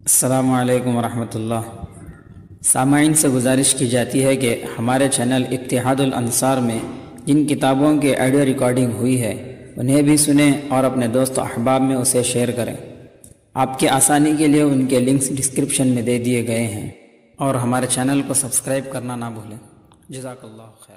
السلام علیکم ورحمۃ اللہ۔ سامعین سے گزارش کی جاتی ہے کہ ہمارے چینل اتحاد الانصار میں جن کتابوں کی آڈیو ریکارڈنگ ہوئی ہے انہیں بھی سنیں اور اپنے دوست و احباب میں اسے شیئر کریں۔ آپ کی آسانی کے لیے ان کے لنکس ڈسکرپشن میں دے دیے گئے ہیں، اور ہمارے چینل کو سبسکرائب کرنا نہ بھولیں۔ جزاک اللہ خیر۔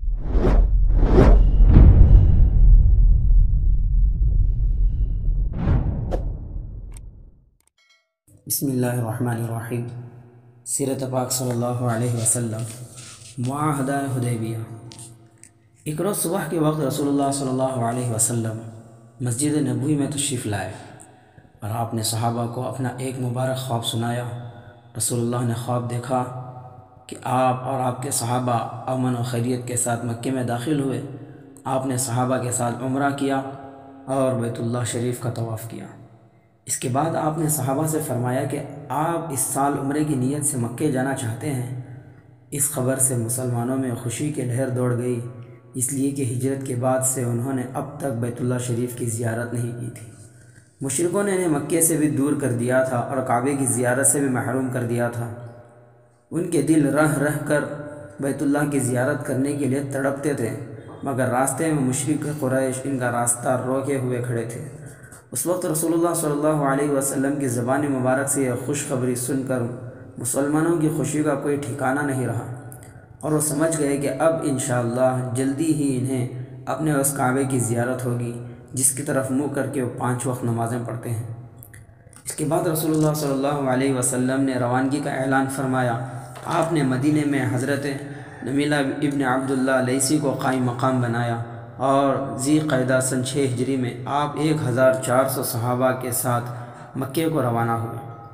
بسم اللہ الرحمن الرحیم۔ سیرت پاک صلی اللہ علیہ وسلم، معاہدہ حدیبیہ۔ ایک روز صبح کے وقت رسول اللہ صلی اللہ علیہ وسلم مسجد نبوی میں تشریف لائے اور آپ نے صحابہ کو اپنا ایک مبارک خواب سنایا۔ رسول اللہ نے خواب دیکھا کہ آپ اور آپ کے صحابہ امن و خیریت کے ساتھ مکے میں داخل ہوئے۔ آپ نے صحابہ کے ساتھ عمرہ کیا اور بیت اللہ شریف کا طواف کیا۔ اس کے بعد آپ نے صحابہ سے فرمایا کہ آپ اس سال عمرے کی نیت سے مکے جانا چاہتے ہیں۔ اس خبر سے مسلمانوں میں خوشی کی لہر دوڑ گئی، اس لیے کہ ہجرت کے بعد سے انہوں نے اب تک بیت اللہ شریف کی زیارت نہیں کی تھی۔ مشرکوں نے انہیں مکے سے بھی دور کر دیا تھا اور کعبے کی زیارت سے بھی محروم کر دیا تھا۔ ان کے دل رہ رہ کر بیت اللہ کی زیارت کرنے کے لیے تڑپتے تھے، مگر راستے میں مشرک قریش ان کا راستہ روکے ہوئے کھڑے تھے۔ اس وقت رسول اللہ صلی اللہ علیہ وسلم کی زبان مبارک سے یہ خوشخبری سن کر مسلمانوں کی خوشی کا کوئی ٹھکانہ نہیں رہا، اور وہ سمجھ گئے کہ اب انشاءاللہ جلدی ہی انہیں اپنے اس کعبے کی زیارت ہوگی جس کی طرف منہ کر کے وہ 5 وقت نمازیں پڑھتے ہیں۔ اس کے بعد رسول اللہ صلی اللہ علیہ وسلم نے روانگی کا اعلان فرمایا۔ آپ نے مدینے میں حضرت نمیلہ ابن عبداللہ لیثی کو قائم مقام بنایا اور ذی قعدہ سن 6 ہجری میں آپ 1400 صحابہ کے ساتھ مکے کو روانہ ہوئے۔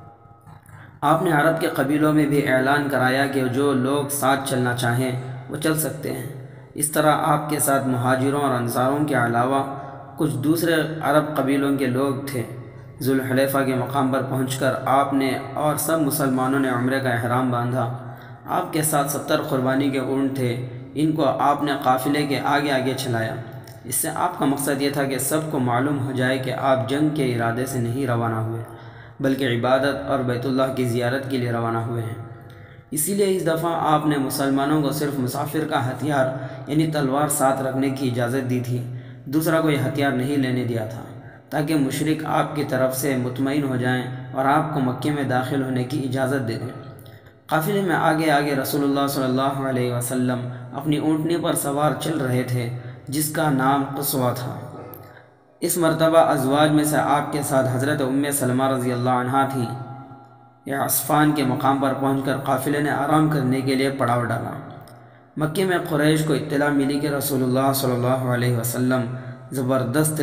آپ نے عرب کے قبیلوں میں بھی اعلان کرایا کہ جو لوگ ساتھ چلنا چاہیں وہ چل سکتے ہیں۔ اس طرح آپ کے ساتھ مہاجروں اور انصاروں کے علاوہ کچھ دوسرے عرب قبیلوں کے لوگ تھے۔ ذوالحلیفہ کے مقام پر پہنچ کر آپ نے اور سب مسلمانوں نے عمرے کا احرام باندھا۔ آپ کے ساتھ 70 قربانی کے اونٹ تھے، ان کو آپ نے قافلے کے آگے آگے چلایا۔ اس سے آپ کا مقصد یہ تھا کہ سب کو معلوم ہو جائے کہ آپ جنگ کے ارادے سے نہیں روانہ ہوئے، بلکہ عبادت اور بیت اللہ کی زیارت کے لیے روانہ ہوئے ہیں۔ اسی لیے اس دفعہ آپ نے مسلمانوں کو صرف مسافر کا ہتھیار یعنی تلوار ساتھ رکھنے کی اجازت دی تھی، دوسرا کوئی ہتھیار نہیں لینے دیا تھا، تاکہ مشرک آپ کی طرف سے مطمئن ہو جائیں اور آپ کو مکے میں داخل ہونے کی اجازت دے دیں۔ قافلے میں آگے آگے رسول اللہ صلی اللہ علیہ وسلم اپنی اونٹنی پر سوار چل رہے تھے جس کا نام قصوہ تھا۔ اس مرتبہ ازواج میں سے آپ کے ساتھ حضرت ام سلمہ رضی اللہ عنہا تھیں۔ یہ عصفان کے مقام پر پہنچ کر قافلے نے آرام کرنے کے لیے پڑاؤ ڈالا۔ مکے میں قریش کو اطلاع ملی کہ رسول اللہ صلی اللہ علیہ وسلم زبردست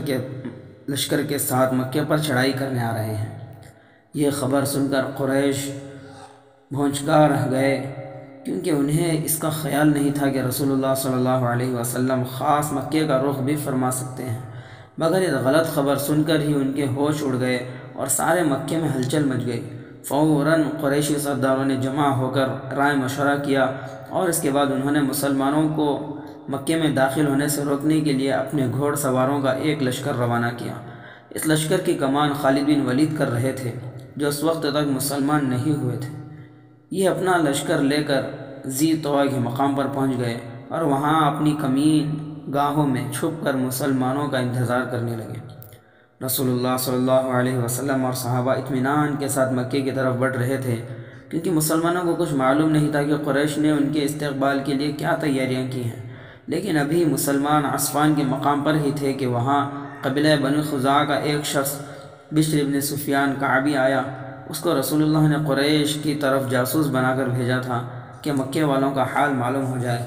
لشکر کے ساتھ مکے پر چڑھائی کرنے آ رہے ہیں۔ یہ خبر سن کر قریش بھونچکا رہ گئے، کیونکہ انہیں اس کا خیال نہیں تھا کہ رسول اللہ صلی اللہ علیہ وسلم خاص مکے کا رخ بھی فرما سکتے ہیں۔ مگر یہ غلط خبر سن کر ہی ان کے ہوش اڑ گئے اور سارے مکے میں ہلچل مچ گئی۔ فوراً قریشی سرداروں نے جمع ہو کر رائے مشورہ کیا، اور اس کے بعد انہوں نے مسلمانوں کو مکے میں داخل ہونے سے روکنے کے لیے اپنے گھوڑ سواروں کا ایک لشکر روانہ کیا۔ اس لشکر کی کمان خالد بن ولید کر رہے تھے، جو اس وقت تک مسلمان نہیں ہوئے تھے۔ یہ اپنا لشکر لے کر ذی طویٰ کے مقام پر پہنچ گئے اور وہاں اپنی کمین گاہوں میں چھپ کر مسلمانوں کا انتظار کرنے لگے۔ رسول اللہ صلی اللہ علیہ وسلم اور صحابہ اطمینان کے ساتھ مکے کی طرف بڑھ رہے تھے، کیونکہ مسلمانوں کو کچھ معلوم نہیں تھا کہ قریش نے ان کے استقبال کے لیے کیا تیاریاں کی ہیں۔ لیکن ابھی مسلمان عصفان کے مقام پر ہی تھے کہ وہاں قبیلہ بنی خزاعہ کا ایک شخص بشر بن سفیان کعبی آیا۔ اس کو رسول اللہ نے قریش کی طرف جاسوس بنا کر بھیجا تھا کہ مکے والوں کا حال معلوم ہو جائے۔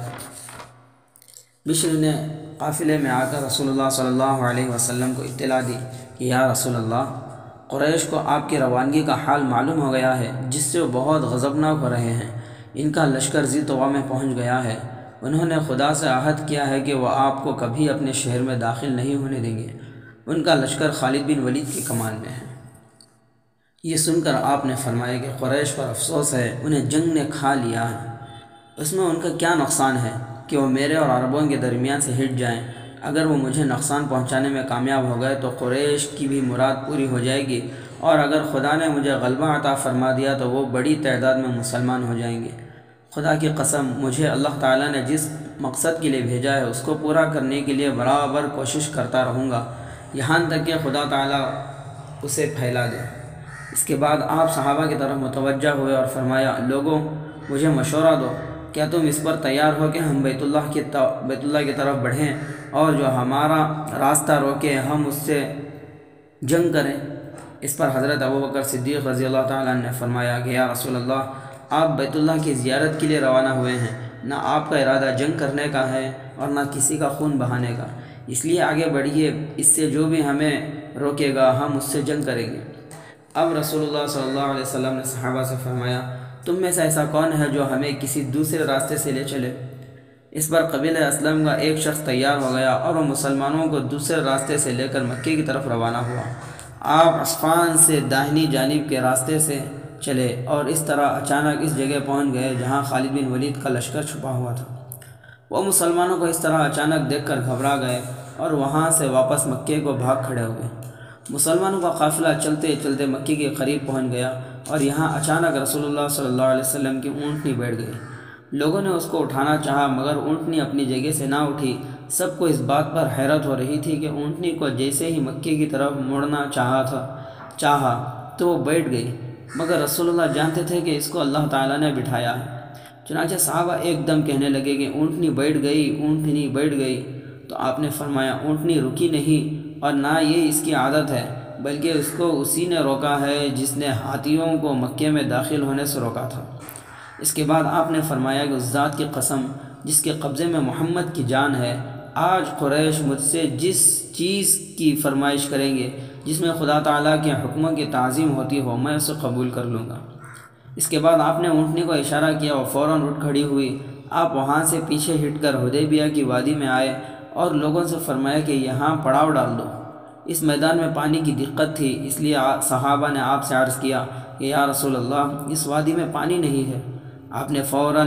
بشر نے قافلے میں آ کر رسول اللہ صلی اللہ علیہ وسلم کو اطلاع دی کہ یا رسول اللہ، قریش کو آپ کی روانگی کا حال معلوم ہو گیا ہے، جس سے وہ بہت غضبناک ہو رہے ہیں۔ ان کا لشکر ذی طویٰ میں پہنچ گیا ہے۔ انہوں نے خدا سے عہد کیا ہے کہ وہ آپ کو کبھی اپنے شہر میں داخل نہیں ہونے دیں گے۔ ان کا لشکر خالد بن ولید کی کمان میں ہے۔ یہ سن کر آپ نے فرمایا کہ قریش پر افسوس ہے، انہیں جنگ نے کھا لیا ہے۔ اس میں ان کا کیا نقصان ہے کہ وہ میرے اور عربوں کے درمیان سے ہٹ جائیں؟ اگر وہ مجھے نقصان پہنچانے میں کامیاب ہو گئے تو قریش کی بھی مراد پوری ہو جائے گی اور اگر خدا نے مجھے غلبہ عطا فرما دیا تو وہ بڑی تعداد میں مسلمان ہو جائیں گے۔ خدا کی قسم، مجھے اللہ تعالیٰ نے جس مقصد کے لیے بھیجا ہے اس کو پورا کرنے کے لیے برابر کوشش کرتا رہوں گا، یہاں تک کہ خدا تعالیٰ اسے پھیلا دے۔ اس کے بعد آپ صحابہ کی طرف متوجہ ہوئے اور فرمایا، لوگوں مجھے مشورہ دو، کیا تم اس پر تیار ہو کہ ہم بیت اللہ کی طرف بڑھیں اور جو ہمارا راستہ روکے ہم اس سے جنگ کریں؟ اس پر حضرت ابوبکر صدیق رضی اللہ تعالیٰ عنہ نے فرمایا کہ یا رسول اللہ، آپ بیت اللہ کی زیارت کے لیے روانہ ہوئے ہیں، نہ آپ کا ارادہ جنگ کرنے کا ہے اور نہ کسی کا خون بہانے کا، اس لیے آگے بڑھیے، اس سے جو بھی ہمیں روکے گا ہم اس سے جنگ کریں گے۔ اب رسول اللہ صلی اللہ علیہ وسلم نے صحابہ سے فرمایا، تم میں سے ایسا کون ہے جو ہمیں کسی دوسرے راستے سے لے چلے؟ اس پر قبیلہ اسلم کا ایک شخص تیار ہو گیا اور وہ مسلمانوں کو دوسرے راستے سے لے کر مکے کی طرف روانہ ہوا۔ آپ عصفان سے داہنی جانب کے راستے سے چلے اور اس طرح اچانک اس جگہ پہنچ گئے جہاں خالد بن ولید کا لشکر چھپا ہوا تھا۔ وہ مسلمانوں کو اس طرح اچانک دیکھ کر گھبرا گئے اور وہاں سے واپس مکے کو بھاگ کھڑے ہوئے۔ مسلمانوں کا قافلہ چلتے چلتے مکے کے قریب پہنچ گیا اور یہاں اچانک رسول اللہ صلی اللہ علیہ وسلم کی اونٹنی بیٹھ گئی۔ لوگوں نے اس کو اٹھانا چاہا مگر اونٹنی اپنی جگہ سے نہ اٹھی۔ سب کو اس بات پر حیرت ہو رہی تھی کہ اونٹنی کو جیسے ہی مکے کی طرف مڑنا چاہا تو وہ بیٹھ گئی، مگر رسول اللہ جانتے تھے کہ اس کو اللہ تعالیٰ نے بٹھایا ہے۔ چنانچہ صحابہ ایک دم کہنے لگے کہ اونٹنی بیٹھ گئی، اونٹنی بیٹھ گئی، تو آپ نے فرمایا اونٹنی رکی نہیں اور نہ یہ اس کی عادت ہے، بلکہ اس کو اسی نے روکا ہے جس نے ہاتھیوں کو مکے میں داخل ہونے سے روکا تھا۔ اس کے بعد آپ نے فرمایا کہ اس ذات کی قسم جس کے قبضے میں محمد کی جان ہے، آج قریش مجھ سے جس چیز کی فرمائش کریں گے جس میں خدا تعالیٰ کے حکموں کی تعظیم ہوتی ہو، میں اسے قبول کر لوں گا۔ اس کے بعد آپ نے اونٹنی کو اشارہ کیا اور فوراً اٹھ کھڑی ہوئی۔ آپ وہاں سے پیچھے ہٹ کر حدیبیہ کی وادی میں آئے اور لوگوں سے فرمایا کہ یہاں پڑاؤ ڈال دو۔ اس میدان میں پانی کی دقت تھی، اس لیے صحابہ نے آپ سے عرض کیا کہ یا رسول اللہ، اس وادی میں پانی نہیں ہے۔ آپ نے فوراً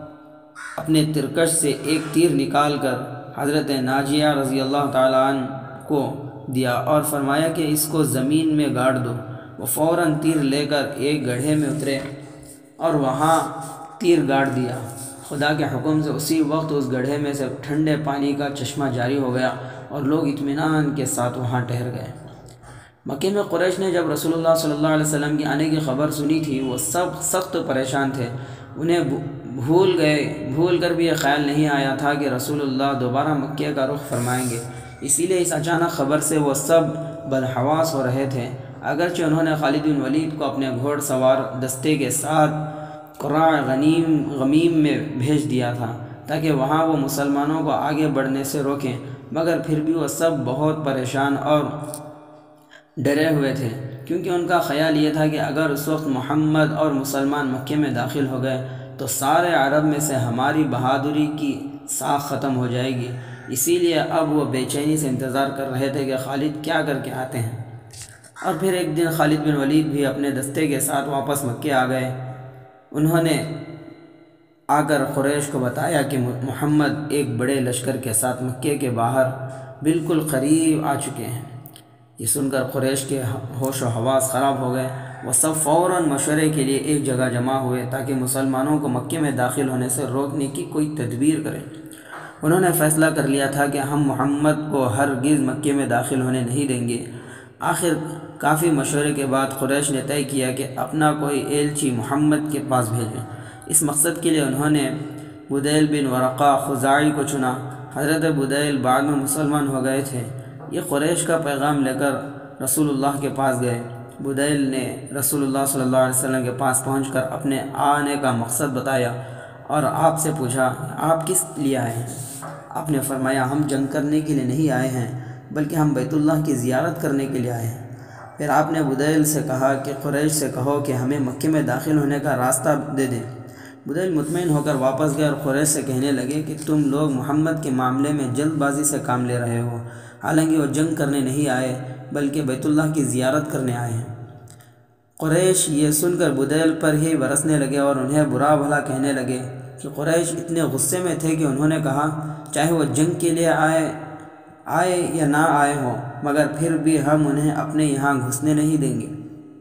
اپنے ترکش سے ایک تیر نکال کر حضرت ناجیہ رضی اللہ تعالیٰ عنہ کو دیا اور فرمایا کہ اس کو زمین میں گاڑ دو۔ وہ فوراً تیر لے کر ایک گڑھے میں اترے اور وہاں تیر گاڑ دیا۔ خدا کے حکم سے اسی وقت اس گڑھے میں سے ٹھنڈے پانی کا چشمہ جاری ہو گیا اور لوگ اطمینان کے ساتھ وہاں ٹھہر گئے۔ مکے میں قریش نے جب رسول اللہ صلی اللہ علیہ وسلم کی آنے کی خبر سنی تھی، وہ سب سخت پریشان تھے۔ انہیں بھول کر بھی یہ خیال نہیں آیا تھا کہ رسول اللہ دوبارہ مکے کا رخ فرمائیں گے، اسی لیے اس اچانک خبر سے وہ سب بدحواس ہو رہے تھے۔ اگرچہ انہوں نے خالد بن ولید کو اپنے گھوڑ سوار دستے کے ساتھ قراء غمیم میں بھیج دیا تھا تاکہ وہاں وہ مسلمانوں کو آگے بڑھنے سے روکیں، مگر پھر بھی وہ سب بہت پریشان اور ڈرے ہوئے تھے، کیونکہ ان کا خیال یہ تھا کہ اگر اس وقت محمد اور مسلمان مکے میں داخل ہو گئے تو سارے عرب میں سے ہماری بہادری کی ساکھ ختم ہو جائے گی۔ اسی لیے اب وہ بے چینی سے انتظار کر رہے تھے کہ خالد کیا کر کے آتے ہیں۔ اور پھر ایک دن خالد بن ولید بھی اپنے دستے کے ساتھ واپس مکے آ گئے۔ انہوں نے آ کر قریش کو بتایا کہ محمد ایک بڑے لشکر کے ساتھ مکے کے باہر بالکل قریب آ چکے ہیں۔ یہ سن کر قریش کے ہوش و حواس خراب ہو گئے۔ وہ سب فوراً مشورے کے لیے ایک جگہ جمع ہوئے تاکہ مسلمانوں کو مکے میں داخل ہونے سے روکنے کی کوئی تدبیر کریں۔ انہوں نے فیصلہ کر لیا تھا کہ ہم محمد کو ہرگز مکے میں داخل ہونے نہیں دیں گے۔ آخر کافی مشورے کے بعد قریش نے طے کیا کہ اپنا کوئی ایلچی محمد کے پاس بھیجیں۔ اس مقصد کے لیے انہوں نے بدیل بن ورقہ خزاعی کو چنا۔ حضرت بدیل بعد میں مسلمان ہو گئے تھے۔ یہ قریش کا پیغام لے کر رسول اللہ کے پاس گئے۔ بدیل نے رسول اللہ صلی اللہ علیہ وسلم کے پاس پہنچ کر اپنے آنے کا مقصد بتایا اور آپ سے پوچھا، آپ کس لیے آئے ہیں؟ آپ نے فرمایا، ہم جنگ کرنے کے لیے نہیں آئے ہیں بلکہ ہم بیت اللہ کی زیارت کرنے کے لیے آئے ہیں۔ پھر آپ نے بدیل سے کہا کہ قریش سے کہو کہ ہمیں مکے میں داخل ہونے کا راستہ دے دیں۔ بدیل مطمئن ہو کر واپس گئے اور قریش سے کہنے لگے کہ تم لوگ محمد کے معاملے میں جلد بازی سے کام لے رہے ہو، حالانکہ وہ جنگ کرنے نہیں آئے بلکہ بیت اللہ کی زیارت کرنے آئے ہیں۔ قریش یہ سن کر بدیل پر ہی برسنے لگے اور انہیں برا بھلا کہنے لگے کہ قریش اتنے غصے میں تھے کہ انہوں نے کہا، چاہے وہ جنگ کے لیے آئے یا نہ آئے ہوں، مگر پھر بھی ہم انہیں اپنے یہاں گھسنے نہیں دیں گے۔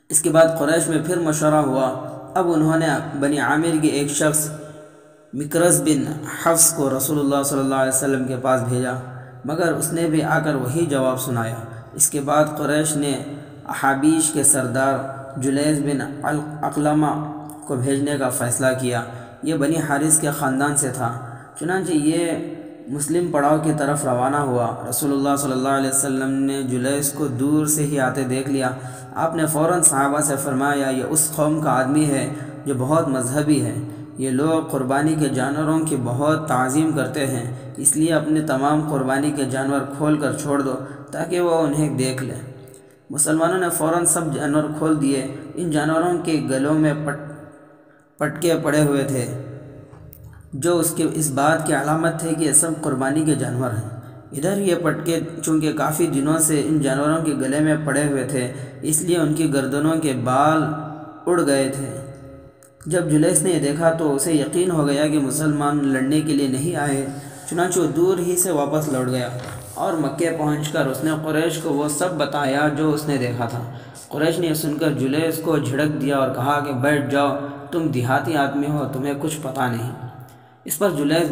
اس کے بعد قریش میں پھر مشورہ ہوا۔ اب انہوں نے بنی عامر کے ایک شخص مکرز بن حفص کو رسول اللہ صلی اللہ علیہ وسلم کے پاس بھیجا، مگر اس نے بھی آ کر وہی جواب سنایا۔ اس کے بعد قریش نے احابیش کے سردار جلیس بن علقمہ کو بھیجنے کا فیصلہ کیا۔ یہ بنی حارث کے خاندان سے تھا، چنانچہ یہ مسلم پڑاؤ کی طرف روانہ ہوا۔ رسول اللہ صلی اللہ علیہ وسلم نے جلیس کو دور سے ہی آتے دیکھ لیا۔ آپ نے فوراً صحابہ سے فرمایا، یہ اس قوم کا آدمی ہے جو بہت مذہبی ہے۔ یہ لوگ قربانی کے جانوروں کی بہت تعظیم کرتے ہیں، اس لیے اپنے تمام قربانی کے جانور کھول کر چھوڑ دو تاکہ وہ انہیں دیکھ لیں۔ مسلمانوں نے فوراً سب جانور کھول دیے۔ ان جانوروں کے گلوں میں پٹکے پڑے ہوئے تھے، جو اس بات کی علامت تھے کہ یہ سب قربانی کے جانور ہیں۔ ادھر یہ پٹکے چونکہ کافی دنوں سے ان جانوروں کے گلے میں پڑے ہوئے تھے، اس لیے ان کی گردنوں کے بال اڑ گئے تھے۔ جب جلیس نے یہ دیکھا تو اسے یقین ہو گیا کہ مسلمان لڑنے کے لیے نہیں آئے، چنانچہ وہ دور ہی سے واپس لوٹ گیا اور مکے پہنچ کر اس نے قریش کو وہ سب بتایا جو اس نے دیکھا تھا۔ قریش نے یہ سن کر جلیس کو جھڑک دیا اور کہا کہ بیٹھ جاؤ، تم دیہاتی آدمی ہو، تمہیں کچھ پتہ نہیں۔ اس پر جلیس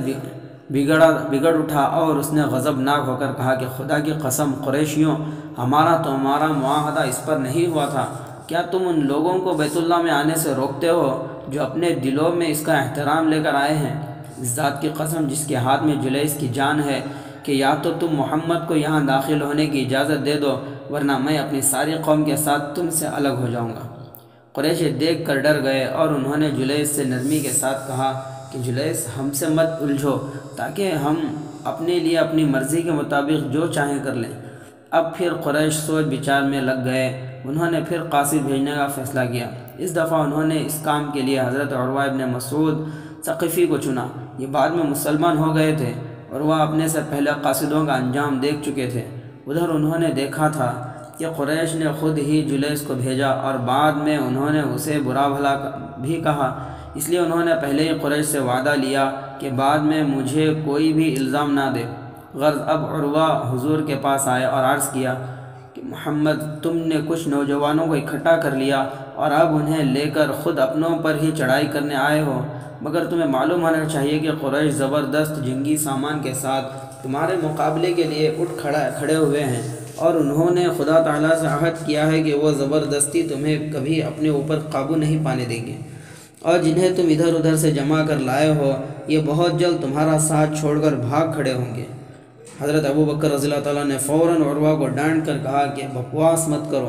بگڑ اٹھا اور اس نے غضبناک ہو کر کہا کہ خدا کی قسم قریشیوں، ہمارا تمہارا معاہدہ اس پر نہیں ہوا تھا۔ کیا تم ان لوگوں کو بیت اللہ میں آنے سے روکتے ہو جو اپنے دلوں میں اس کا احترام لے کر آئے ہیں؟ اس ذات کی قسم جس کے ہاتھ میں جلیس کی جان ہے کہ یا تو تم محمد کو یہاں داخل ہونے کی اجازت دے دو، ورنہ میں اپنی ساری قوم کے ساتھ تم سے الگ ہو جاؤں گا۔ قریش دیکھ کر ڈر گئے اور انہوں نے جلیس سے نرمی کے ساتھ کہا کہ جلیس، ہم سے مت الجھو تاکہ ہم اپنے لیے اپنی مرضی کے مطابق جو چاہیں کر لیں۔ اب پھر قریش سوچ بچار میں لگ گئے۔ انہوں نے پھر قاصد بھیجنے کا فیصلہ کیا۔ اس دفعہ انہوں نے اس کام کے لیے حضرت عروہ ابن مسعود ثقفی کو چنا۔ یہ بعد میں مسلمان ہو گئے تھے۔ عروہ اپنے سے پہلے قاصدوں کا انجام دیکھ چکے تھے۔ ادھر انہوں نے دیکھا تھا کہ قریش نے خود ہی جلیس کو بھیجا اور بعد میں انہوں نے اسے برا بھلا بھی کہا، اس لیے انہوں نے پہلے ہی قریش سے وعدہ لیا کہ بعد میں مجھے کوئی بھی الزام نہ دے۔ غرض اب عروہ حضور کے پاس آئے اور عرض کیا کہ محمد، تم نے کچھ نوجوانوں کو اکٹھا کر لیا اور اب انہیں لے کر خود اپنوں پر ہی چڑھائی کرنے آئے ہو، مگر تمہیں معلوم ہونا چاہیے کہ قریش زبردست جنگی سامان کے ساتھ تمہارے مقابلے کے لیے اٹھ کھڑے ہوئے ہیں، اور انہوں نے خدا تعالیٰ سے عہد کیا ہے کہ وہ زبردستی تمہیں کبھی اپنے اوپر قابو نہیں پانے دیں گے، اور جنہیں تم ادھر ادھر سے جمع کر لائے ہو یہ بہت جلد تمہارا ساتھ چھوڑ کر بھاگ کھڑے ہوں گے۔ حضرت ابو بکر رضی اللہ تعالیٰ نے فوراً عروہ کو ڈانٹ کر کہا کہ بکواس مت کرو،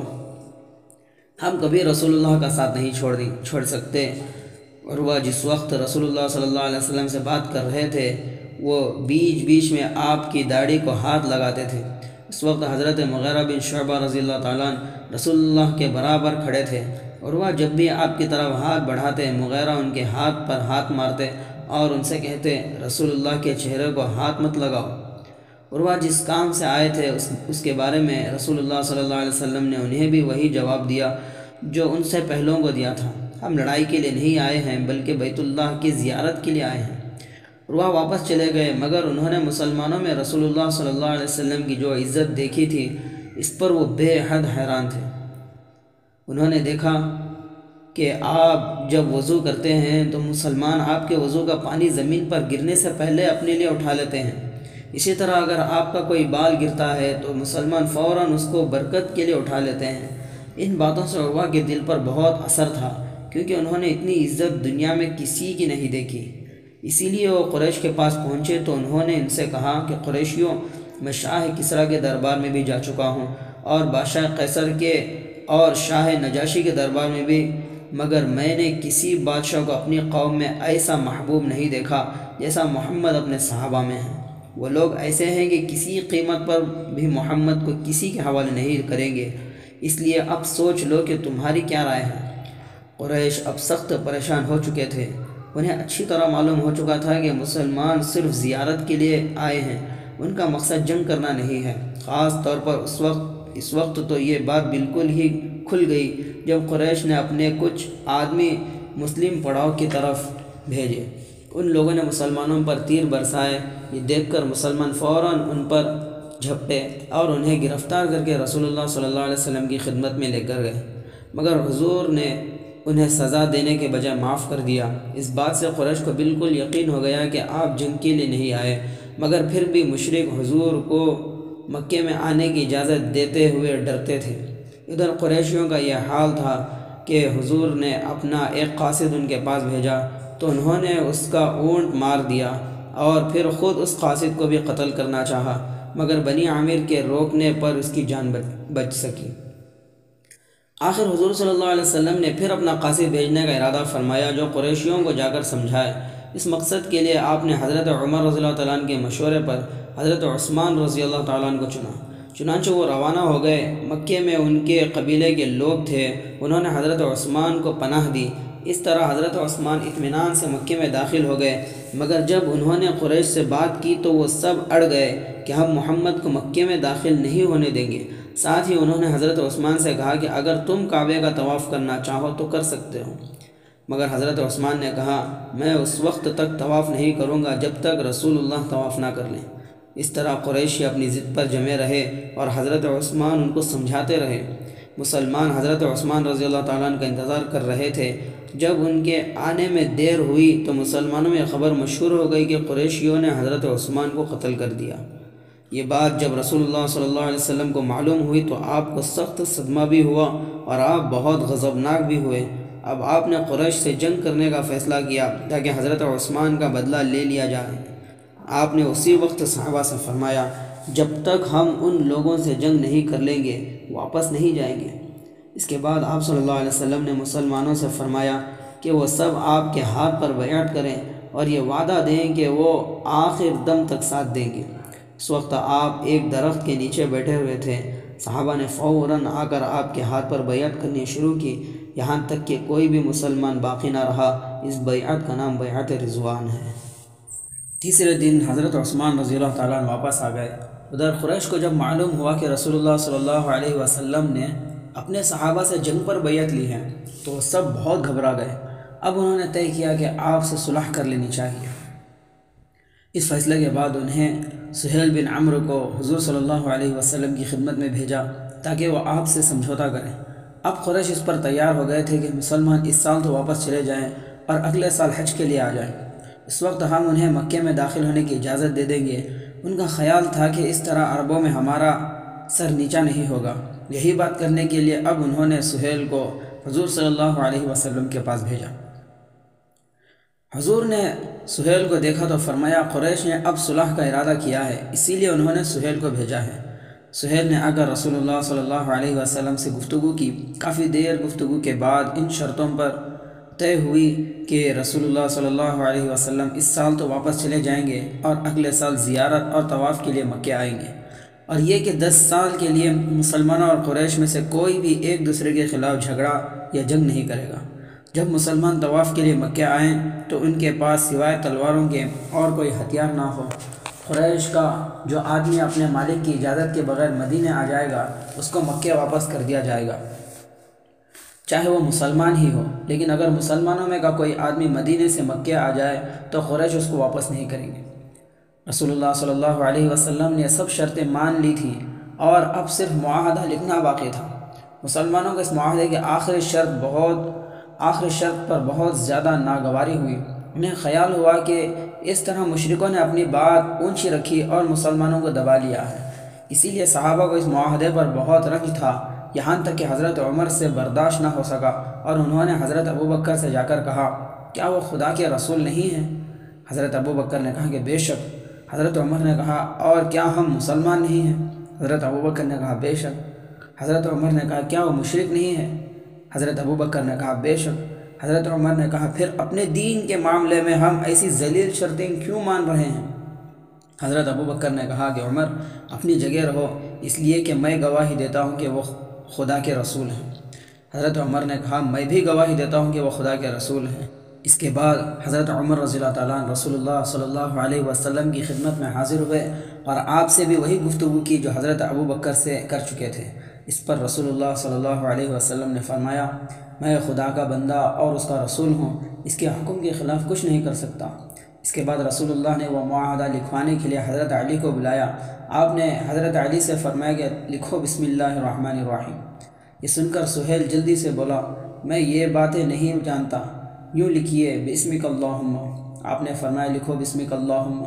ہم کبھی رسول اللہ کا ساتھ نہیں چھوڑ سکتے۔ عروہ جس وقت رسول اللہ صلی اللہ علیہ وسلم سے بات کر رہے تھے وہ بیچ میں آپ کی داڑھی کو ہاتھ لگاتے تھے۔ اس وقت حضرت مغیرہ بن شعبہ رضی اللہ تعالیٰ رسول اللہ کے برابر کھڑے تھے۔ عروہ جب بھی آپ کی طرف ہاتھ بڑھاتے مغیرہ ان کے ہاتھ پر ہاتھ مارتے اور ان سے کہتے رسول اللہ کے چہرے کو ہاتھ مت لگاؤ۔ عروہ جس کام سے آئے تھے اس کے بارے میں رسول اللہ صلی اللہ علیہ وسلم نے انہیں بھی وہی جواب دیا جو ان سے پہلوں کو دیا تھا، ہم لڑائی کے لیے نہیں آئے ہیں بلکہ بیت اللہ کی زیارت کے لیے آئے ہیں۔ عروہ واپس چلے گئے، مگر انہوں نے مسلمانوں میں رسول اللہ صلی اللہ علیہ وسلم کی جو عزت دیکھی تھی اس پر وہ بے حد حیران تھے۔ انہوں نے دیکھا کہ آپ جب وضو کرتے ہیں تو مسلمان آپ کے وضو کا پانی زمین پر گرنے سے پہلے اپنے لیے اٹھا لیتے ہیں، اسی طرح اگر آپ کا کوئی بال گرتا ہے تو مسلمان فوراً اس کو برکت کے لیے اٹھا لیتے ہیں۔ ان باتوں سے عروہ کے دل پر بہت اثر تھا، کیونکہ انہوں نے اتنی عزت دنیا میں کسی کی نہیں دیکھی۔ اسی لیے وہ قریش کے پاس پہنچے تو انہوں نے ان سے کہا کہ قریشیوں، میں شاہ کسریٰ کے دربار میں بھی جا چکا ہوں اور بادشاہ قیصر کے اور شاہ نجاشی کے دربار میں بھی، مگر میں نے کسی بادشاہ کو اپنی قوم میں ایسا محبوب نہیں دیکھا جیسا محمد اپنے صحابہ میں ہے۔ وہ لوگ ایسے ہیں کہ کسی قیمت پر بھی محمد کو کسی کے حوالے نہیں کریں گے، اس لیے اب سوچ لو کہ تمہاری کیا رائے ہے۔ قریش اب سخت پریشان ہو چکے تھے۔ انہیں اچھی طرح معلوم ہو چکا تھا کہ مسلمان صرف زیارت کے لیے آئے ہیں، ان کا مقصد جنگ کرنا نہیں ہے۔ خاص طور پر اس وقت تو یہ بات بالکل ہی کھل گئی جب قریش نے اپنے کچھ آدمی مسلم پڑاؤ کی طرف بھیجے۔ ان لوگوں نے مسلمانوں پر تیر برسائے۔ یہ دیکھ کر مسلمان فوراً ان پر جھپٹے اور انہیں گرفتار کر کے رسول اللہ صلی اللہ علیہ وسلم کی خدمت میں لے کر گئے، مگر حضور نے انہیں سزا دینے کے بجائے معاف کر دیا۔ اس بات سے قریش کو بالکل یقین ہو گیا کہ آپ جنگ کے لیے نہیں آئے، مگر پھر بھی مشرک حضور کو مکے میں آنے کی اجازت دیتے ہوئے ڈرتے تھے۔ ادھر قریشیوں کا یہ حال تھا کہ حضور نے اپنا ایک قاصد ان کے پاس بھیجا تو انہوں نے اس کا اونٹ مار دیا اور پھر خود اس قاصد کو بھی قتل کرنا چاہا، مگر بنی عامر کے روکنے پر اس کی جان بچ سکی۔ آخر حضور صلی اللہ علیہ وسلم نے پھر اپنا قاصد بھیجنے کا ارادہ فرمایا جو قریشیوں کو جا کر سمجھائے۔ اس مقصد کے لیے آپ نے حضرت عمر رضی اللہ تعالیٰ عنہ کے مشورے پر حضرت عثمان رضی اللہ تعالیٰ عنہ کو چنا۔ چنانچہ وہ روانہ ہو گئے۔ مکے میں ان کے قبیلے کے لوگ تھے، انہوں نے حضرت عثمان کو پناہ دی۔ اس طرح حضرت عثمان اطمینان سے مکے میں داخل ہو گئے، مگر جب انہوں نے قریش سے بات کی تو وہ سب اڑ گئے کہ ہم محمد کو مکے میں داخل نہیں ہونے دیں گے۔ ساتھ ہی انہوں نے حضرت عثمان سے کہا کہ اگر تم کعبے کا طواف کرنا چاہو تو کر سکتے ہو، مگر حضرت عثمان نے کہا میں اس وقت تک طواف نہیں کروں گا جب تک رسول اللہ طواف نہ کر لیں۔ اس طرح قریشی اپنی ضد پر جمے رہے اور حضرت عثمان ان کو سمجھاتے رہے۔ مسلمان حضرت عثمان رضی اللہ تعالیٰ عنہ کا انتظار کر رہے تھے۔ جب ان کے آنے میں دیر ہوئی تو مسلمانوں میں خبر مشہور ہو گئی کہ قریشیوں نے حضرت عثمان کو قتل کر دیا۔ یہ بات جب رسول اللہ صلی اللہ علیہ وسلم کو معلوم ہوئی تو آپ کو سخت صدمہ بھی ہوا اور آپ بہت غضبناک بھی ہوئے۔ اب آپ نے قریش سے جنگ کرنے کا فیصلہ کیا تاکہ حضرت عثمان کا بدلہ لے لیا جائے۔ آپ نے اسی وقت صحابہ سے فرمایا جب تک ہم ان لوگوں سے جنگ نہیں کر لیں گے واپس نہیں جائیں گے۔ اس کے بعد آپ صلی اللہ علیہ وسلم نے مسلمانوں سے فرمایا کہ وہ سب آپ کے ہاتھ پر بیعت کریں اور یہ وعدہ دیں کہ وہ آخر دم تک ساتھ دیں گے۔ اس وقت آپ ایک درخت کے نیچے بیٹھے ہوئے تھے۔ صحابہ نے فوراً آ کر آپ کے ہاتھ پر بیعت کرنی شروع کی، یہاں تک کہ کوئی بھی مسلمان باقی نہ رہا۔ اس بیعت کا نام بیعت رضوان ہے۔ تیسرے دن حضرت عثمان رضی اللہ تعالیٰ عنہ واپس آ گئے۔ ادھر قریش کو جب معلوم ہوا کہ رسول اللہ صلی اللہ علیہ وسلم نے اپنے صحابہ سے جنگ پر بیعت لی ہے تو وہ سب بہت گھبرا گئے۔ اب انہوں نے طے کیا کہ آپ سے صلح کر لینی چاہیے۔ اس فیصلے کے بعد انہیں سہیل بن عمرو کو حضور صلی اللہ علیہ وسلم کی خدمت میں بھیجا تاکہ وہ آپ سے سمجھوتا کریں۔ اب قریش اس پر تیار ہو گئے تھے کہ مسلمان اس سال تو واپس چلے جائیں اور اگلے سال حج کے لیے آ جائیں، اس وقت ہم انہیں مکے میں داخل ہونے کی اجازت دے دیں گے۔ ان کا خیال تھا کہ اس طرح عربوں میں ہمارا سر نیچا نہیں ہوگا۔ یہی بات کرنے کے لیے اب انہوں نے سہیل کو حضور صلی اللہ علیہ وسلم کے پاس بھیجا۔ حضور نے سہیل کو دیکھا تو فرمایا قریش نے اب صلح کا ارادہ کیا ہے، اسی لیے انہوں نے سہیل کو بھیجا ہے۔ سہیل نے آ کر رسول اللہ صلی اللہ علیہ وسلم سے گفتگو کی۔ کافی دیر گفتگو کے بعد ان شرطوں پر طے ہوئی کہ رسول اللہ صلی اللہ علیہ وسلم اس سال تو واپس چلے جائیں گے اور اگلے سال زیارت اور طواف کے لیے مکے آئیں گے، اور یہ کہ 10 سال کے لیے مسلمانوں اور قریش میں سے کوئی بھی ایک دوسرے کے خلاف جھگڑا یا جنگ نہیں کرے گا۔ جب مسلمان طواف کے لیے مکے آئیں تو ان کے پاس سوائے تلواروں کے اور کوئی ہتھیار نہ ہو۔ قریش کا جو آدمی اپنے مالک کی اجازت کے بغیر مدینے آ جائے گا اس کو مکے واپس کر دیا جائے گا، چاہے وہ مسلمان ہی ہو۔ لیکن اگر مسلمانوں میں کا کوئی آدمی مدینے سے مکے آ جائے تو قریش اس کو واپس نہیں کریں گے۔ رسول اللہ صلی اللہ علیہ وسلم نے سب شرطیں مان لی تھیں اور اب صرف معاہدہ لکھنا باقی تھا۔ مسلمانوں کے اس معاہدے کے آخری شرط پر بہت زیادہ ناگواری ہوئی۔ انہیں خیال ہوا کہ اس طرح مشرکوں نے اپنی بات اونچی رکھی اور مسلمانوں کو دبا لیا ہے، اسی لیے صحابہ کو اس معاہدے پر بہت رنج تھا، یہاں تک کہ حضرت عمر سے برداشت نہ ہو سکا اور انہوں نے حضرت ابوبکر سے جا کر کہا کیا وہ خدا کے رسول نہیں ہیں؟ حضرت ابوبکر نے کہا کہ بے شک۔ حضرت عمر نے کہا اور کیا ہم مسلمان نہیں ہیں؟ حضرت ابوبکر نے کہا بے شک۔ حضرت عمر نے کہا کیا وہ مشرک نہیں ہے؟ حضرت ابوبکر نے کہا بے شک۔ حضرت عمر نے کہا پھر اپنے دین کے معاملے میں ہم ایسی ذلیل شرطیں کیوں مان رہے ہیں؟ حضرت ابوبکر نے کہا کہ عمر اپنی جگہ رہو، اس لیے کہ میں گواہی دیتا ہوں کہ وہ خدا کے رسول ہیں۔ حضرت عمر نے کہا میں بھی گواہی دیتا ہوں کہ وہ خدا کے رسول ہیں۔ اس کے بعد حضرت عمر رضی اللہ تعالیٰ عنہ رسول اللہ صلی اللہ علیہ وسلم کی خدمت میں حاضر ہوئے اور آپ سے بھی وہی گفتگو کی جو حضرت ابوبکر سے کر چکے تھے۔ اس پر رسول اللہ صلی اللہ علیہ وسلم نے فرمایا میں خدا کا بندہ اور اس کا رسول ہوں، اس کے حکم کے خلاف کچھ نہیں کر سکتا۔ اس کے بعد رسول اللہ نے وہ معاہدہ لکھوانے کے لیے حضرت علی کو بلایا۔ آپ نے حضرت علی سے فرمایا کہ لکھو بسم اللہ الرحمن الرحیم۔ یہ سن کر سہیل جلدی سے بولا میں یہ باتیں نہیں جانتا، یوں لکھیے بسمک اللہم۔ آپ نے فرمایا لکھو بسمک اللہم۔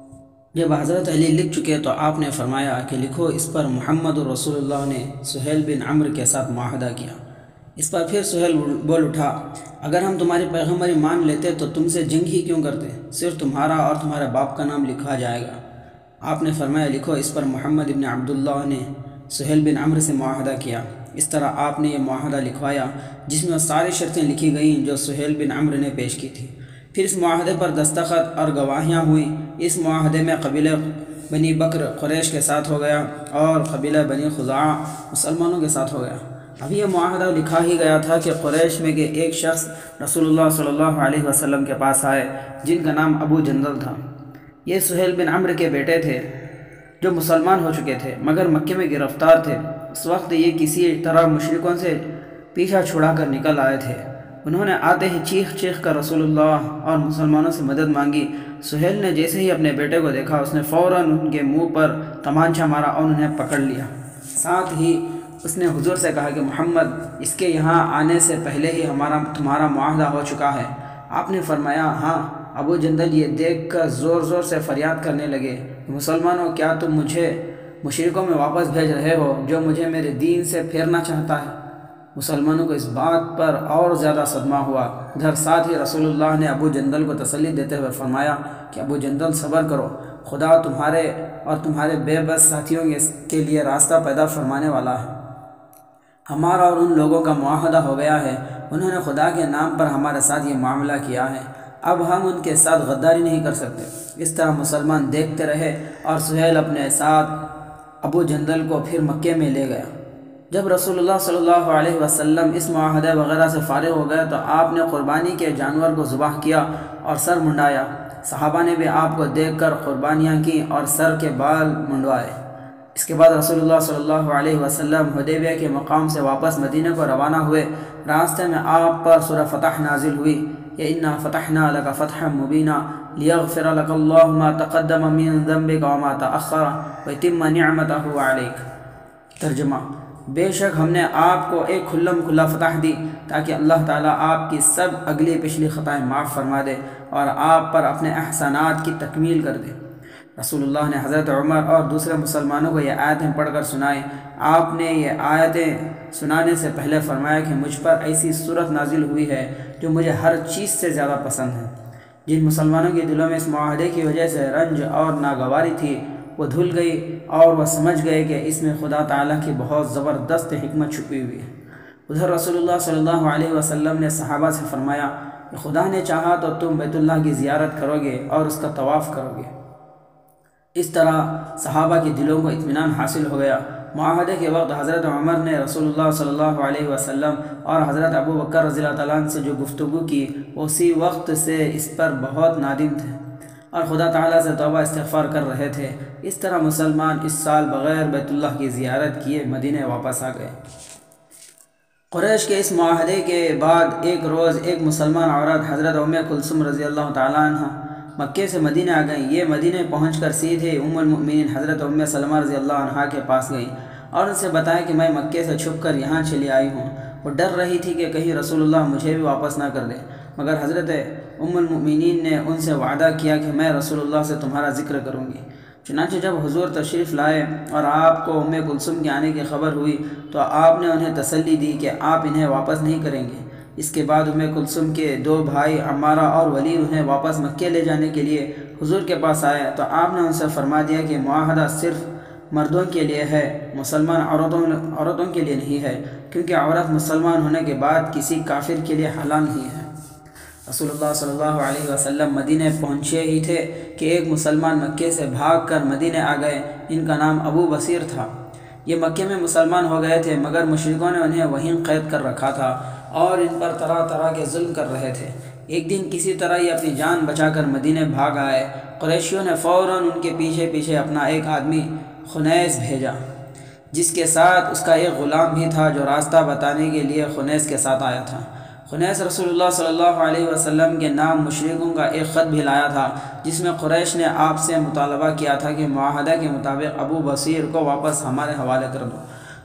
جب حضرت علی لکھ چکے تو آپ نے فرمایا کہ لکھو اس پر محمد رسول اللہ نے سہیل بن عمرو کے ساتھ معاہدہ کیا۔ اس پر پھر سہیل بول اٹھا اگر ہم تمہاری پیغمبری مان لیتے تو تم سے جنگ ہی کیوں کرتے، صرف تمہارا اور تمہارے باپ کا نام لکھا جائے گا۔ آپ نے فرمایا لکھو اس پر محمد بن عبداللہ نے سہیل بن عمرو سے معاہدہ کیا۔ اس طرح آپ نے یہ معاہدہ لکھوایا جس میں وہ ساری شرطیں لکھی گئیں جو سہیل بن عمرو نے پیش کی تھی۔ پھر اس معاہدے پر دستخط اور گواہیاں ہوئیں۔ اس معاہدے میں قبیلہ بنی بکر قریش کے ساتھ ہو گیا اور قبیلہ بنی خزاعہ مسلمانوں کے ساتھ ہو گیا۔ اب یہ معاہدہ لکھا ہی گیا تھا کہ قریش میں کے ایک شخص رسول اللہ صلی اللہ علیہ وسلم کے پاس آئے جن کا نام ابو جندل تھا۔ یہ سہیل بن عمرو کے بیٹے تھے جو مسلمان ہو چکے تھے مگر مکے میں گرفتار تھے۔ اس وقت یہ کسی طرح مشرکوں سے پیچھا چھڑا کر نکل آئے تھے۔ انہوں نے آتے ہی چیخ چیخ کر رسول اللہ اور مسلمانوں سے مدد مانگی۔ سہیل نے جیسے ہی اپنے بیٹے کو دیکھا اس نے فوراً ان کے منہ پر تمانچہ مارا اور انہیں پکڑ لیا۔ ساتھ ہی اس نے حضور سے کہا کہ محمد اس کے یہاں آنے سے پہلے ہی تمہارا معاہدہ ہو چکا ہے۔ آپ نے فرمایا ہاں۔ ابو جندل یہ دیکھ کر زور زور سے فریاد کرنے لگے مسلمانوں کیا تم مجھے مشرکوں میں واپس بھیج رہے ہو جو مجھے میرے دین سے پھیرنا چاہتا ہے؟ مسلمانوں کو اس بات پر اور زیادہ صدمہ ہوا۔ ادھر ساتھ ہی رسول اللہ نے ابو جندل کو تسلی دیتے ہوئے فرمایا کہ ابو جندل صبر کرو، خدا تمہارے اور تمہارے بے بس ساتھیوں کے لیے راستہ پیدا فرمانے والا ہے۔ ہمارا اور ان لوگوں کا معاہدہ ہو گیا ہے، انہوں نے خدا کے نام پر ہمارے ساتھ یہ معاملہ کیا ہے، اب ہم ان کے ساتھ غداری نہیں کر سکتے۔ اس طرح مسلمان دیکھتے رہے اور سہیل اپنے ساتھ ابو جندل کو پھر مکے میں لے گیا۔ جب رسول اللہ صلی اللہ علیہ وسلم اس معاہدے وغیرہ سے فارغ ہو گئے تو آپ نے قربانی کے جانور کو ذبح کیا اور سر منڈایا۔ صحابہ نے بھی آپ کو دیکھ کر قربانیاں کی اور سر کے بال منڈوائے۔ اس کے بعد رسول اللہ صلی اللہ علیہ وسلم حدیبیہ کے مقام سے واپس مدینہ کو روانہ ہوئے۔ راستے میں آپ پر سورہ فتح نازل ہوئی، اِنَّا فَتَحْنَا لَكَ فَتْحًا مُبِينًا لِيَغْفِرَ لَكَ اللَّهُ مَا تَقَدَّمَ مِن ذَنبِكَ وَمَا تَأَخَّرَ وَيُتِمَّ نِعْمَتَهُ عَلَيْكَ۔ ترجمہ: بے شک ہم نے آپ کو ایک کھلم کھلا فتح دی تاکہ اللہ تعالیٰ آپ کی سب اگلی پچھلی خطائیں معاف فرما دے اور آپ پر اپنے احسانات کی تکمیل کر دے۔ رسول اللہ نے حضرت عمر اور دوسرے مسلمانوں کو یہ آیتیں پڑھ کر سنائیں۔ آپ نے یہ آیتیں سنانے سے پہلے فرمایا کہ مجھ پر ایسی صورت نازل ہوئی ہے جو مجھے ہر چیز سے زیادہ پسند ہے۔ جن مسلمانوں کے دلوں میں اس معاہدے کی وجہ سے رنج اور ناگواری تھی وہ دھل گئی اور وہ سمجھ گئے کہ اس میں خدا تعالیٰ کی بہت زبردست حکمت چھپی ہوئی ہے۔ ادھر رسول اللہ صلی اللہ علیہ وسلم نے صحابہ سے فرمایا کہ خدا نے چاہا تو تم بیت اللہ کی زیارت کرو گے اور اس کا طواف کرو گے۔ اس طرح صحابہ کے دلوں کو اطمینان حاصل ہو گیا۔ معاہدے کے وقت حضرت عمر نے رسول اللہ صلی اللہ علیہ وسلم اور حضرت ابو بکر رضی اللہ تعالیٰ عنہ سے جو گفتگو کی اسی وقت سے اس پر بہت نادم تھے اور خدا تعالیٰ سے توبہ استغفار کر رہے تھے۔ اس طرح مسلمان اس سال بغیر بیت اللہ کی زیارت کیے مدینہ واپس آ گئے۔ قریش کے اس معاہدے کے بعد ایک روز ایک مسلمان عورت حضرت ام کلثوم رضی اللہ تعالیٰ عنہ مکے سے مدینہ آ گئیں۔ یہ مدینہ پہنچ کر سیدھے ام المؤمنین حضرت ام سلمہ رضی اللہ عنہا کے پاس گئیں اور ان سے بتایا کہ میں مکے سے چھپ کر یہاں چلی آئی ہوں۔ وہ ڈر رہی تھی کہ کہیں رسول اللہ مجھے بھی واپس نہ کر دے، مگر حضرت ام المؤمنین نے ان سے وعدہ کیا کہ میں رسول اللہ سے تمہارا ذکر کروں گی۔ چنانچہ جب حضور تشریف لائے اور آپ کو ام کلثوم کے آنے کی خبر ہوئی تو آپ نے انہیں تسلی دی کہ آپ انہیں واپس نہیں کریں گے۔ اس کے بعد ام کلثوم کے دو بھائی عمارہ اور ولید انہیں واپس مکے لے جانے کے لیے حضور کے پاس آئے تو آپ نے ان سے فرما دیا کہ معاہدہ صرف مردوں کے لیے ہے، مسلمان عورتوں کے لیے نہیں ہے، کیونکہ عورت مسلمان ہونے کے بعد کسی کافر کے لیے حلال نہیں ہے۔ رسول اللہ صلی اللہ علیہ وسلم مدینہ پہنچے ہی تھے کہ ایک مسلمان مکے سے بھاگ کر مدینہ آ گئے۔ ان کا نام ابو بصیر تھا۔ یہ مکے میں مسلمان ہو گئے تھے مگر مشرکوں نے انہیں وہیں قید کر رکھا تھا اور ان پر طرح طرح کے ظلم کر رہے تھے۔ ایک دن کسی طرح یہ اپنی جان بچا کر مدینہ بھاگ آئے۔ قریشیوں نے فوراً ان کے پیچھے پیچھے اپنا ایک آدمی خنیس بھیجا جس کے ساتھ اس کا ایک غلام بھی تھا جو راستہ بتانے کے لیے خنیس کے ساتھ آیا تھا۔ خنیس رسول اللہ صلی اللہ علیہ وسلم کے نام مشرکوں کا ایک خط بھی لایا تھا جس میں قریش نے آپ سے مطالبہ کیا تھا کہ معاہدہ کے مطابق ابو بصیر کو واپس ہمارے حوالے کر دو۔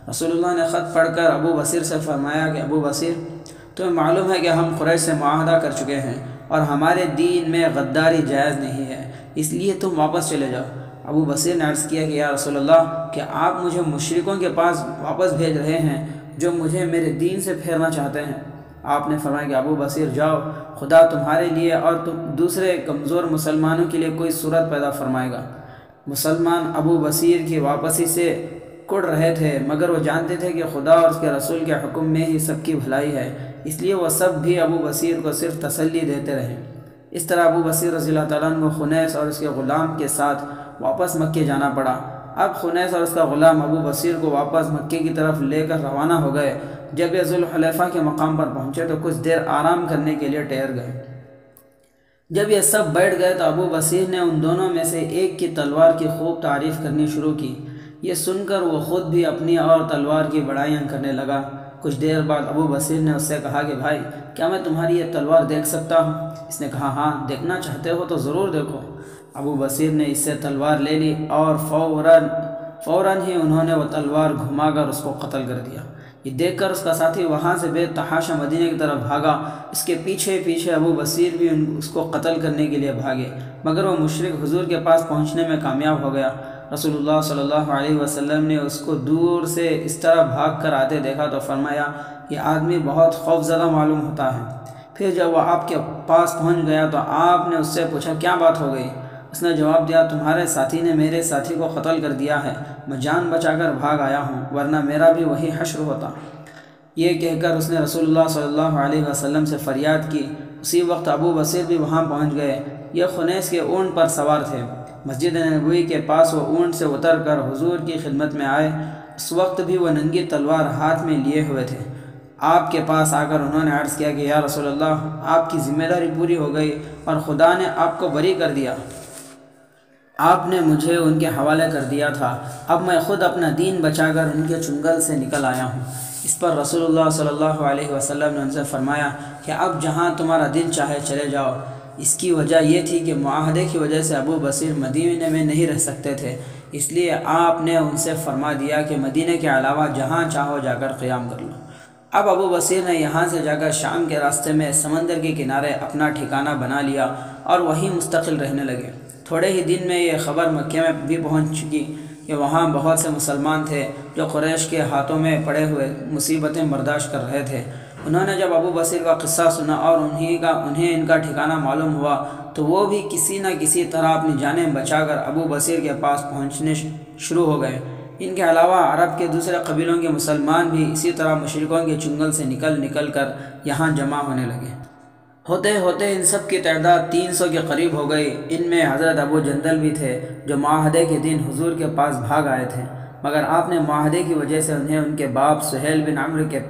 رسول اللہ نے خط پڑھ کر ابو بصیر سے فرمایا کہ ابو بصیر، تمہیں معلوم ہے کہ ہم قریش سے معاہدہ کر چکے ہیں اور ہمارے دین میں غداری جائز نہیں ہے، اس لیے تم واپس چلے جاؤ۔ ابو بصیر نے عرض کیا کہ یا رسول اللہ، کہ آپ مجھے مشرکوں کے پاس واپس بھیج رہے ہیں جو مجھے میرے دین سے پھیرنا چاہتے ہیں؟ آپ نے فرمایا کہ ابو بصیر جاؤ، خدا تمہارے لیے اور دوسرے کمزور مسلمانوں کے لیے کوئی صورت پیدا فرمائے گا۔ مسلمان ابو بصیر کی واپسی سے کڑ رہے تھے، مگر وہ جانتے تھے کہ خدا اور اس کے رسول کے حکم میں ہی سب کی بھلائی ہے، اس لیے وہ سب بھی ابو بصیر کو صرف تسلی دیتے رہے۔ اس طرح ابو بصیر رضی اللہ تعالیٰ عنہ کو خنیس اور اس کے غلام کے ساتھ واپس مکے جانا پڑا۔ اب خنیس اور اس کا غلام ابو بصیر کو واپس مکے کی طرف لے کر روانہ ہو گئے۔ جب یہ ذوالحلیفہ کے مقام پر پہنچے تو کچھ دیر آرام کرنے کے لیے ٹھہر گئے۔ جب یہ سب بیٹھ گئے تو ابو بصیر نے ان دونوں میں سے ایک کی تلوار کی خوب تعریف کرنی شروع کی۔ یہ سن کر وہ خود بھی اپنی اور تلوار کی بڑائیاں کرنے لگا۔ کچھ دیر بعد ابو بصیر نے اس سے کہا کہ بھائی، کیا میں تمہاری یہ تلوار دیکھ سکتا ہوں؟ اس نے کہا ہاں، دیکھنا چاہتے ہو تو ضرور دیکھو۔ ابو بصیر نے اس سے تلوار لے لی اور فوراً ہی انہوں نے وہ تلوار گھما کر اس کو قتل کر دیا۔ یہ دیکھ کر اس کا ساتھی وہاں سے بے تحاشا مدینے کی طرف بھاگا۔ اس کے پیچھے پیچھے ابو بصیر بھی اس کو قتل کرنے کے لیے بھاگے، مگر وہ مشرک حضور کے پاس پہنچنے میں کامیاب ہو گیا۔ رسول اللہ صلی اللہ علیہ وسلم نے اس کو دور سے اس طرح بھاگ کر آتے دیکھا تو فرمایا، یہ آدمی بہت خوفزدہ معلوم ہوتا ہے۔ پھر جب وہ آپ کے پاس پہنچ گیا تو آپ نے اس سے پوچھا کیا بات ہو گئی؟ اس نے جواب دیا، تمہارے ساتھی نے میرے ساتھی کو قتل کر دیا ہے، میں جان بچا کر بھاگ آیا ہوں، ورنہ میرا بھی وہی حشر ہوتا۔ یہ کہہ کر اس نے رسول اللہ صلی اللہ علیہ وسلم سے فریاد کی۔ اسی وقت ابو بصیر بھی وہاں پہنچ گئے۔ یہ خنیس کے اونٹ پر سوار تھے۔ مسجد نبوی کے پاس وہ اونٹ سے اتر کر حضور کی خدمت میں آئے۔ اس وقت بھی وہ ننگی تلوار ہاتھ میں لیے ہوئے تھے۔ آپ کے پاس آ کر انہوں نے عرض کیا کہ یا رسول اللہ، آپ کی ذمہ داری پوری ہو گئی اور خدا نے آپ کو بری کر دیا۔ آپ نے مجھے ان کے حوالے کر دیا تھا، اب میں خود اپنا دین بچا کر ان کے چنگل سے نکل آیا ہوں۔ اس پر رسول اللہ صلی اللہ علیہ وسلم نے ان سے فرمایا کہ اب جہاں تمہارا دل چاہے چلے جاؤ۔ اس کی وجہ یہ تھی کہ معاہدے کی وجہ سے ابو بصیر مدینے میں نہیں رہ سکتے تھے، اس لیے آپ نے ان سے فرما دیا کہ مدینے کے علاوہ جہاں چاہو جا کر قیام کر لو۔ اب ابو بصیر نے یہاں سے جا کر شام کے راستے میں سمندر کے کنارے اپنا ٹھکانہ بنا لیا اور وہیں مستقل رہنے لگے۔ تھوڑے ہی دن میں یہ خبر مکے میں بھی پہنچ چکی کہ وہاں بہت سے مسلمان تھے جو قریش کے ہاتھوں میں پڑے ہوئے مصیبتیں برداشت کر رہے تھے۔ انہوں نے جب ابو بصیر کا قصہ سنا اور انہیں ان کا ٹھکانہ معلوم ہوا تو وہ بھی کسی نہ کسی طرح اپنی جانیں بچا کر ابو بصیر کے پاس پہنچنے شروع ہو گئے۔ ان کے علاوہ عرب کے دوسرے قبیلوں کے مسلمان بھی اسی طرح مشرکوں کے چنگل سے نکل کر یہاں جمع ہونے لگے۔ ہوتے ہوتے ان سب کی تعداد 300 کے قریب ہو گئی۔ ان میں حضرت ابو جندل بھی تھے جو معاہدے کے دن حضور کے پاس بھاگ آئے تھے، مگر آپ نے معاہدے کی وجہ سے انہیں ان کے باپ سہیل بن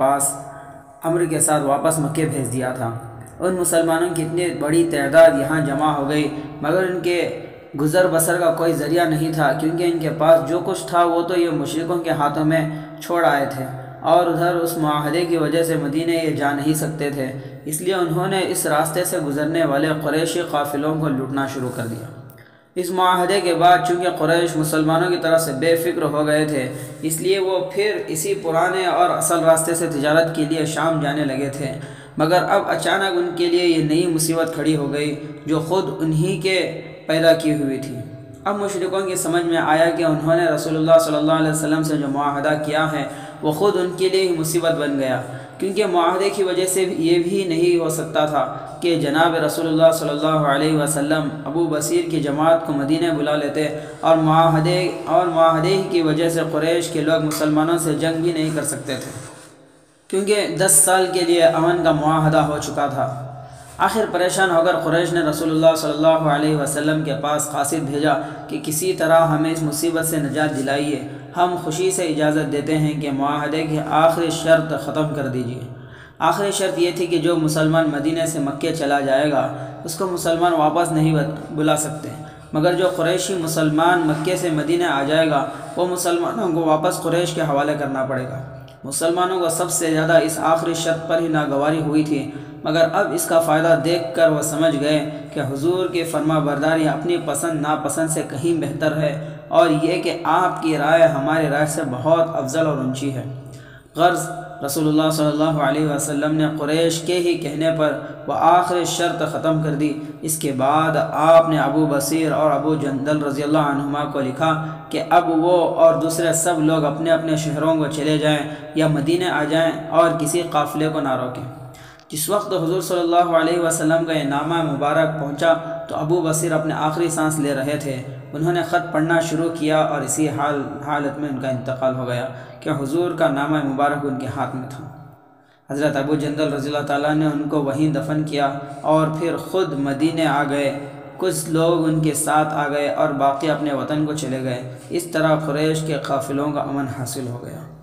عمرو کے ساتھ واپس مکے بھیج دیا تھا۔ ان مسلمانوں کی اتنی بڑی تعداد یہاں جمع ہو گئی، مگر ان کے گزر بسر کا کوئی ذریعہ نہیں تھا، کیونکہ ان کے پاس جو کچھ تھا وہ تو یہ مشرکوں کے ہاتھوں میں چھوڑ آئے تھے، اور ادھر اس معاہدے کی وجہ سے مدینے یہ جا نہیں سکتے تھے، اس لیے انہوں نے اس راستے سے گزرنے والے قریشی قافلوں کو لوٹنا شروع کر دیا۔ اس معاہدے کے بعد چونکہ قریش مسلمانوں کی طرف سے بے فکر ہو گئے تھے، اس لیے وہ پھر اسی پرانے اور اصل راستے سے تجارت کے لیے شام جانے لگے تھے، مگر اب اچانک ان کے لیے یہ نئی مصیبت کھڑی ہو گئی جو خود انہی کے پیدا کی ہوئی تھی۔ اب مشرکوں کی سمجھ میں آیا کہ انہوں نے رسول اللہ صلی اللہ علیہ وسلم سے جو معاہدہ کیا ہے وہ خود ان کے لیے ہی مصیبت بن گیا، کیونکہ معاہدے کی وجہ سے یہ بھی نہیں ہو سکتا تھا کہ جناب رسول اللہ صلی اللہ علیہ وسلم ابو بصیر کی جماعت کو مدینہ بلا لیتے، اور معاہدے کی وجہ سے قریش کے لوگ مسلمانوں سے جنگ بھی نہیں کر سکتے تھے، کیونکہ 10 سال کے لیے امن کا معاہدہ ہو چکا تھا۔ آخر پریشان ہو کر قریش نے رسول اللہ صلی اللہ علیہ وسلم کے پاس قاصد بھیجا کہ کسی طرح ہمیں اس مصیبت سے نجات دلائیے، ہم خوشی سے اجازت دیتے ہیں کہ معاہدے کی آخری شرط ختم کر دیجیے۔ آخری شرط یہ تھی کہ جو مسلمان مدینہ سے مکے چلا جائے گا اس کو مسلمان واپس نہیں بلا سکتے، مگر جو قریشی مسلمان مکے سے مدینہ آ جائے گا وہ مسلمانوں کو واپس قریش کے حوالے کرنا پڑے گا۔ مسلمانوں کو سب سے زیادہ اس آخری شرط پر ہی ناگواری ہوئی تھی، مگر اب اس کا فائدہ دیکھ کر وہ سمجھ گئے کہ حضور کی فرما برداری اپنی پسند ناپسند سے کہیں بہتر ہے، اور یہ کہ آپ کی رائے ہماری رائے سے بہت افضل اور اونچی ہے۔ غرض رسول اللہ صلی اللہ علیہ وسلم نے قریش کے ہی کہنے پر وہ آخری شرط ختم کر دی۔ اس کے بعد آپ نے ابو بصیر اور ابو جندل رضی اللہ عنہما کو لکھا کہ اب وہ اور دوسرے سب لوگ اپنے اپنے شہروں کو چلے جائیں یا مدینے آ جائیں اور کسی قافلے کو نہ روکیں۔ جس وقت حضور صلی اللہ علیہ وسلم کا یہ نامہ مبارک پہنچا تو ابو بصیر اپنے آخری سانس لے رہے تھے۔ انہوں نے خط پڑھنا شروع کیا اور اسی حالت میں ان کا انتقال ہو گیا کہ حضور کا نامہ مبارک ان کے ہاتھ میں تھا۔ حضرت ابو جندل رضی اللہ تعالیٰ نے ان کو وہیں دفن کیا اور پھر خود مدینے آ گئے۔ کچھ لوگ ان کے ساتھ آ گئے اور باقی اپنے وطن کو چلے گئے۔ اس طرح قریش کے قافلوں کا امن حاصل ہو گیا۔